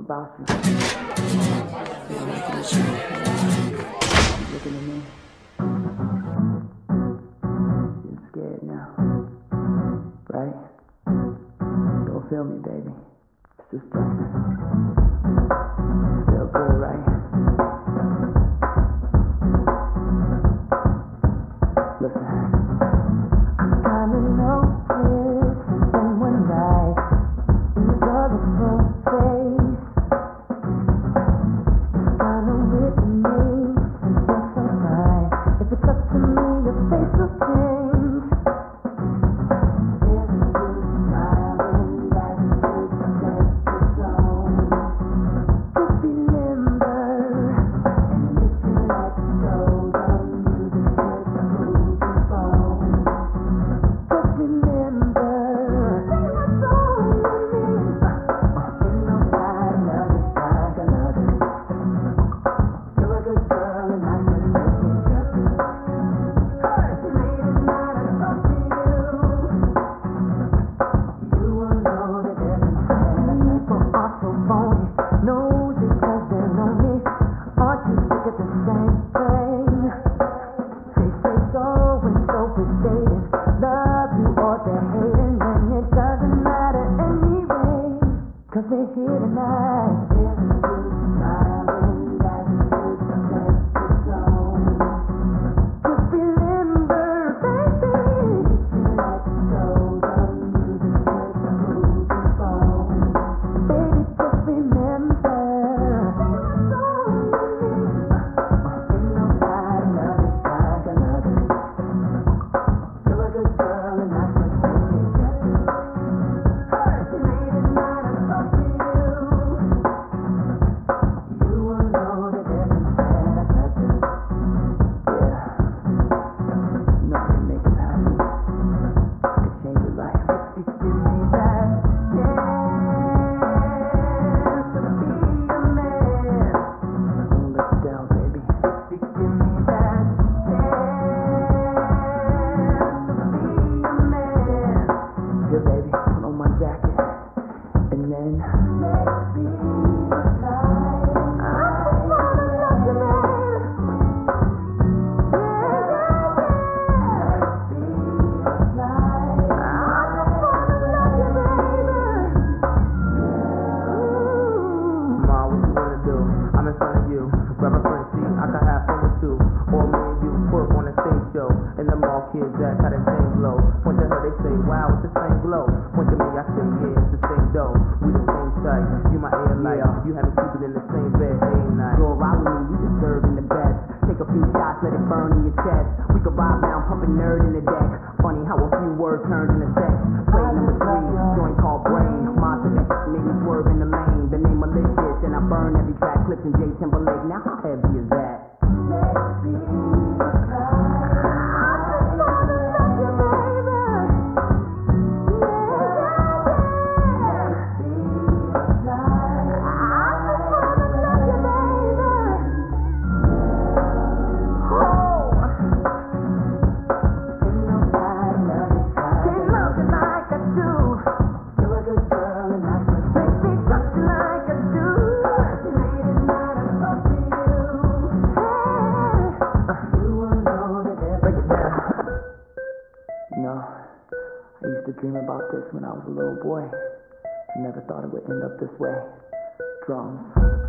about you. Looking at me. You're scared now, right? Don't feel me, baby. It's just feel good, right? Listen. I kinda noticed something one night in your colorful face. It's kinda weird to me since you're so fine. If it's up to me, your face will change. If you smile, then that should set the tone. Just be limber, and if you let go, the music should move your bones. Just remember, say what's on your knees. Ain't nobody love you like I love you. You're a good girl, and I can make you trust you. Late at night, I talk to you. You will know that there's been people are so phony, nosy 'cause they know me. Aren't you sick of the same thing? They say so and so is dating, love you or they're hating, and it doesn't matter anyway, 'cause we're here tonight. If you smile, then that should set the tone. Just be limber, baby. If you let go, the music should move your bones. Baby, just remember, what's on your knees. Ain't nobody love you like I love you. You're a good girl, and I can make you trust you. Late at night, I talk to you. You will know that there's been better touches. Yeah, nothing makes you happy. I could change your life. If you give me that chance to be a man, I won't let you down, baby. If you give me that chance to be a man. Here, baby, put on my jacket, and then let's be alive. I just wanna love you, man. Let's be alive. I just wanna love you, baby. Ma, what you wanna do? I'm in front of you. Grab a friend, see, I can have fun with you. Or me and you put on a stage show. And the mall kids ask how that same glow. Point to her, they say, wow, it's the same glow. Point to me, I say, yeah, it's the same dough. We the same type. You my air light. You have me sleeping in the same bed every night. Go ride with me, you deserving the best. Take a few shots, let it burn in your chest. We could ride round, pumping nerd in the deck. Funny how a few words turned into sex. Play number 3, joint called Brain. Monster that made me swerve in the lane. The name malicious, and I burn every track. Clips in J Timberlake. Now how heavy is that? Let's be I used to dream about this when I was a little boy. I never thought it would end up this way. Drums.